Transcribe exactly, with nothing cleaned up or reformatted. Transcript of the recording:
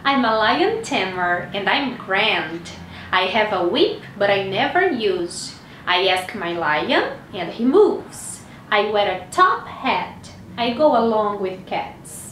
I'm a lion tamer and I'm grand. I have a whip but I never use. I ask my lion and he moves. I wear a top hat. I go along with cats.